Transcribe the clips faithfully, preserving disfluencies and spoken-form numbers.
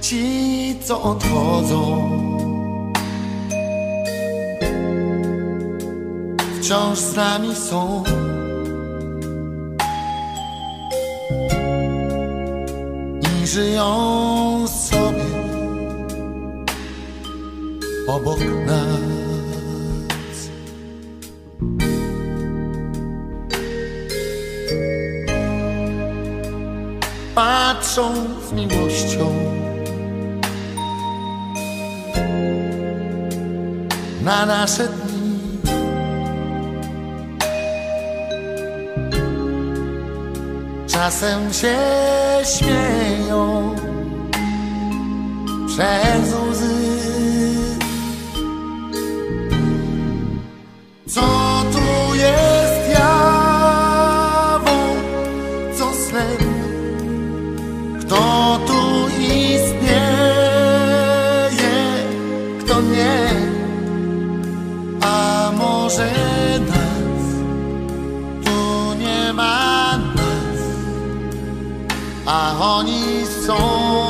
ci, co odchodzą, wciąż z nami są. I żyją sobie obok nas. Patrzą z miłością na nasze dni. Czasem się śmieją przez łzy. Co tu jest jawą, co snem? Kto tu istnieje, kto nie? A może nas tu nie ma nas, a oni są.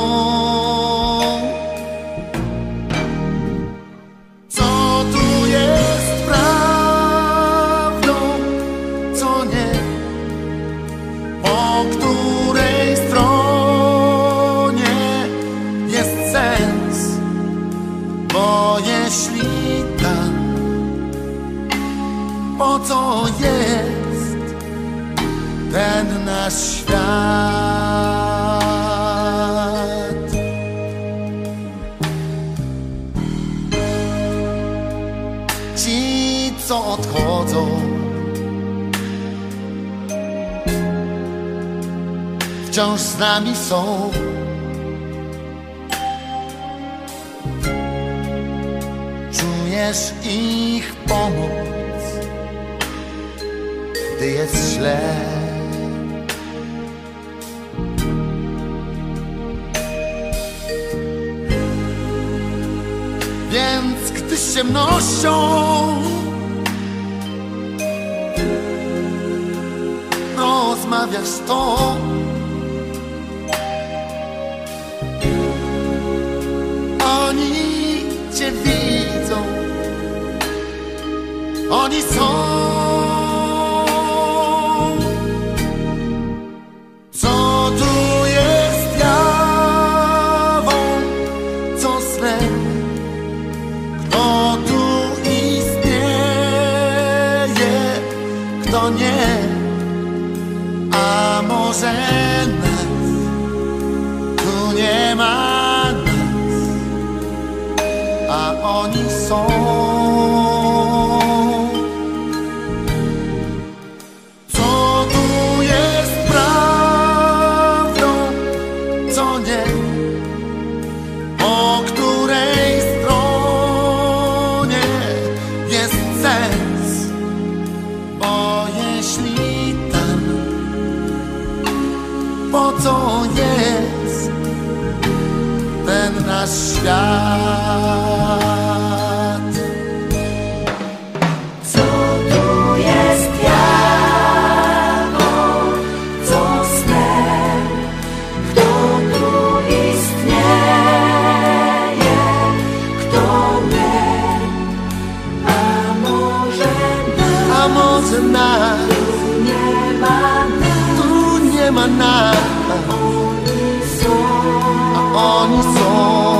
Co tu jest prawdą, co nie? Po której stronie jest sens? Bo jeśli tak, po co jest ten nasz świat? Ci, co odchodzą, wciąż z nami są. Czujesz ich pomoc, gdy jest źle. Więc gdy z ciemnością rozmawiasz z tą, oni cię widzą, oni są. Co tu jest jawą, co snem? Kto tu istnieje, kto nie? A może nas tu nie ma nas, a oni są. Co tu jest prawdą, co nie? Po której stronie jest sens? Bo jeśli tam, po co jest ten nasz świat? Co tu jest jawą, co snem? Kto tu istnieje, kto nie? A może nas, A może nas tu nie ma nas, tu nie ma nas, oni są. a oni są.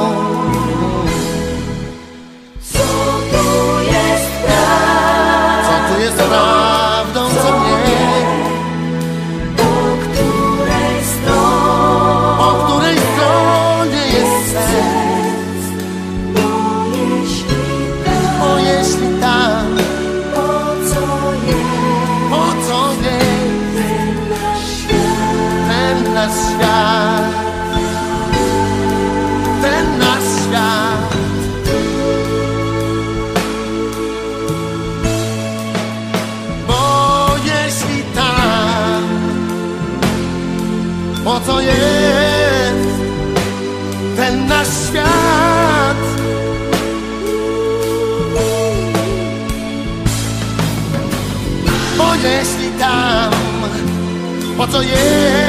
Co tu jest prawdą, Co tu jest prawdą, co nie? po której stronie Po której stronie jest sens? bo jeśli tak, Bo jeśli tam, po co jest po co jest ten nasz świat? ten nasz świat? Ten nasz świat. Bo jeśli tam, po co jest ten nasz świat? Bo jeśli tam, po co jest